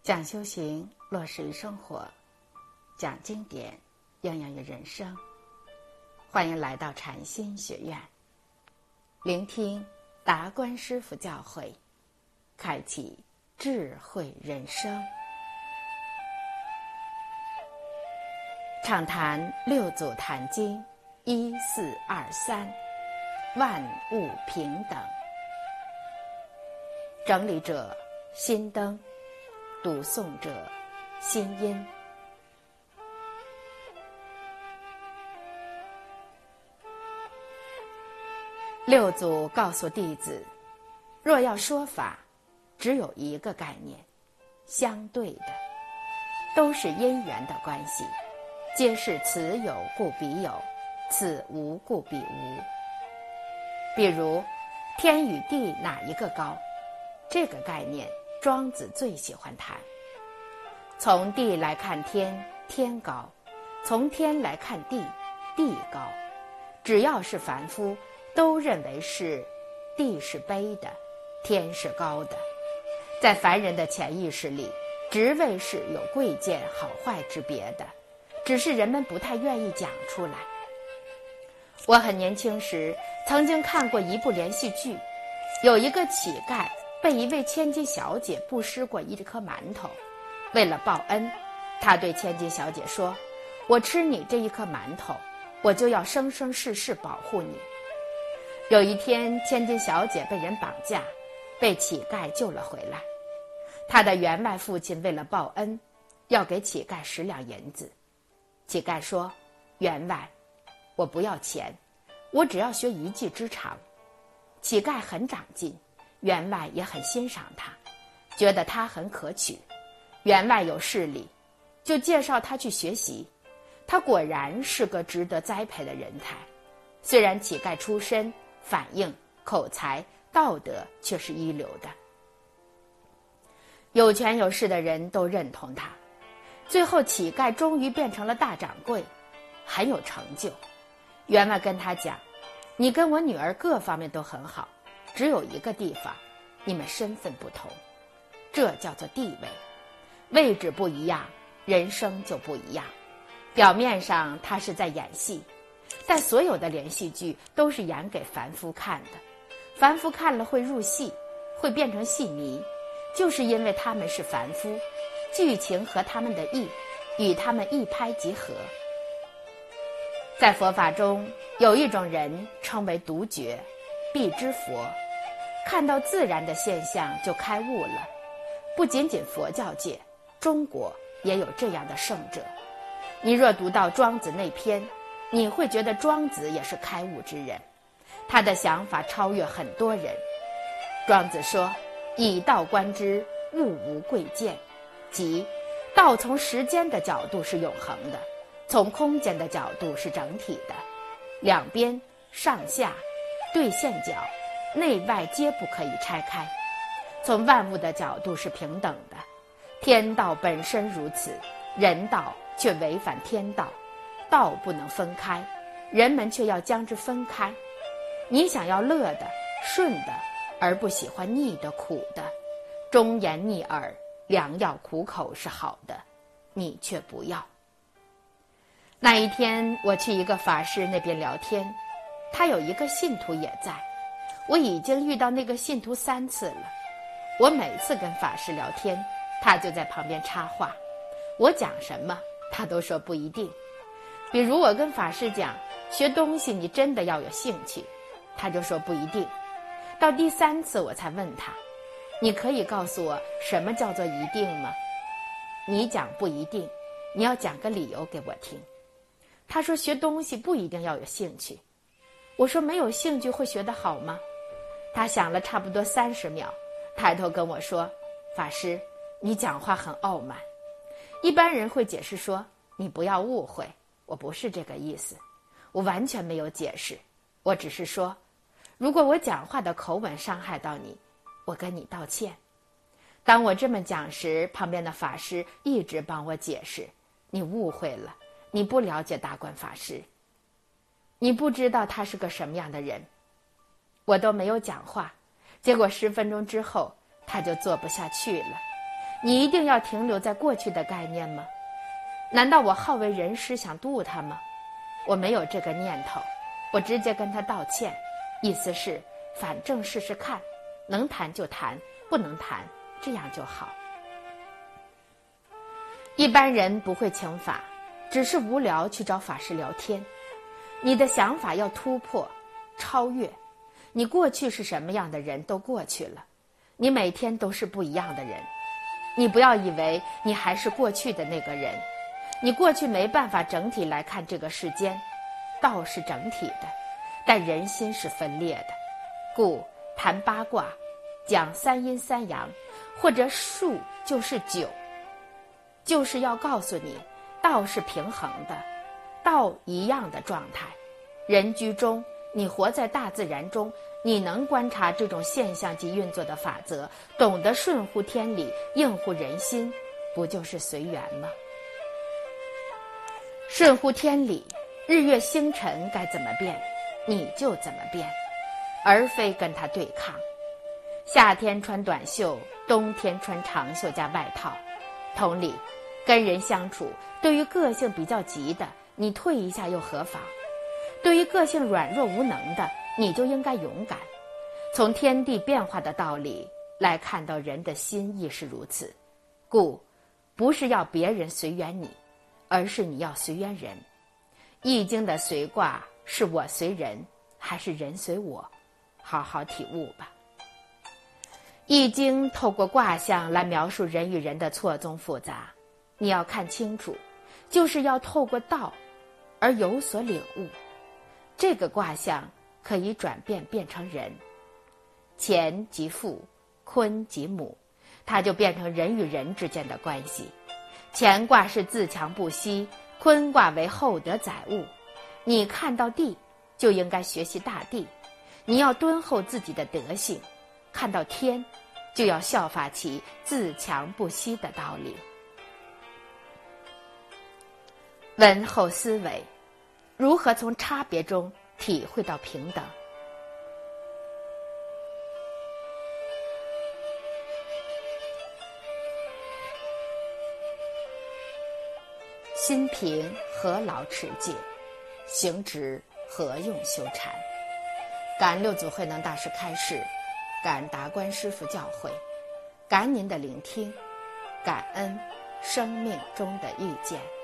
讲修行，落实于生活；讲经典，应用于人生。欢迎来到禅心学院，聆听达观师父教诲，开启智慧人生。畅谈六祖坛经1423，万物平等。整理者心灯，读诵者心音。六祖告诉弟子，若要说法，只有一个概念，相对的，都是因缘的关系，皆是此有故彼有，此无故彼无。比如天与地哪一个高，这个概念庄子最喜欢谈。从地来看天，天高；从天来看地，地高。只要是凡夫，都认为是地是卑的，天是高的。在凡人的潜意识里，职位是有贵贱好坏之别的，只是人们不太愿意讲出来。我很年轻时曾经看过一部连续剧，有一个乞丐被一位千金小姐布施过一颗馒头，为了报恩，他对千金小姐说，我吃你这一颗馒头，我就要生生世世保护你。有一天，千金小姐被人绑架，被乞丐救了回来。他的员外父亲为了报恩，要给乞丐10两银子。乞丐说，员外，我不要钱，我只要学一技之长。乞丐很长进，员外也很欣赏他，觉得他很可取。员外有势力，就介绍他去学习。他果然是个值得栽培的人才，虽然乞丐出身，反应、口才、道德却是一流的。有权有势的人都认同他，最后乞丐终于变成了大掌柜，很有成就。员外跟他讲，你跟我女儿各方面都很好，只有一个地方，你们身份不同，这叫做地位。位置不一样，人生就不一样。表面上他是在演戏，但所有的连续剧都是演给凡夫看的，凡夫看了会入戏，会变成戏迷，就是因为他们是凡夫，剧情合他们的意，与他们一拍即合。在佛法中，有一种人称为独觉，必知佛，看到自然的现象就开悟了。不仅仅佛教界，中国也有这样的圣者。你若读到庄子那篇，你会觉得庄子也是开悟之人，他的想法超越很多人。庄子说，以道观之，物无贵贱，即道从时间的角度是永恒的，从空间的角度是整体的，两边、上下、对线角、内外皆不可以拆开。从万物的角度是平等的，天道本身如此，人道却违反天道，道不能分开，人们却要将之分开。你想要乐的、顺的，而不喜欢逆的、苦的，忠言逆耳、良药苦口是好的，你却不要。那一天我去一个法师那边聊天，他有一个信徒也在，我已经遇到那个信徒3次了。我每次跟法师聊天，他就在旁边插话，我讲什么他都说不一定。比如我跟法师讲，学东西你真的要有兴趣，他就说不一定。到第3次我才问他，你可以告诉我什么叫做一定吗？你讲不一定，你要讲个理由给我听。他说学东西不一定要有兴趣。我说没有兴趣会学得好吗？他想了差不多30秒，抬头跟我说，法师，你讲话很傲慢。一般人会解释说，你不要误会，我不是这个意思。我完全没有解释，我只是说，如果我讲话的口吻伤害到你，我跟你道歉。当我这么讲时，旁边的法师一直帮我解释，你误会了，你不了解达观法师，你不知道他是个什么样的人。我都没有讲话，结果10分钟之后他就做不下去了， 你一定要停留在过去的概念吗？难道我好为人师想渡他吗？我没有这个念头，我直接跟他道歉，意思是反正试试看，能谈就谈，不能谈，这样就好。一般人不会请法，只是无聊去找法师聊天。你的想法要突破、超越。你过去是什么样的人都过去了，你每天都是不一样的人。你不要以为你还是过去的那个人，你过去没办法整体来看这个世间，道是整体的，但人心是分裂的。故谈八卦，讲三阴三阳，或者数就是九，就是要告诉你，道是平衡的，道一样的状态。人居中，你活在大自然中，你能观察这种现象及运作的法则，懂得顺乎天理，应乎人心，不就是随缘吗？顺乎天理，日月星辰该怎么变，你就怎么变，而非跟它对抗。夏天穿短袖，冬天穿长袖加外套。同理，跟人相处，对于个性比较急的，你退一下又何妨？对于个性软弱无能的，你就应该勇敢。从天地变化的道理来看到人的心亦是如此。故不是要别人随缘你，而是你要随缘人。易经的随卦是我随人，还是人随我？好好体悟吧。易经透过卦象来描述人与人的错综复杂，你要看清楚，就是要透过道而有所领悟。这个卦象可以转变成人，乾即父，坤即母，它就变成人与人之间的关系。乾卦是自强不息，坤卦为厚德载物。你看到地，就应该学习大地，你要敦厚自己的德性；看到天，就要效法其自强不息的道理。文后思维，如何从差别中体会到平等？心平何劳持戒，行直何用修禅。感恩六祖慧能大师开示，感恩达观师父教诲，感恩您的聆听，感恩生命中的遇见。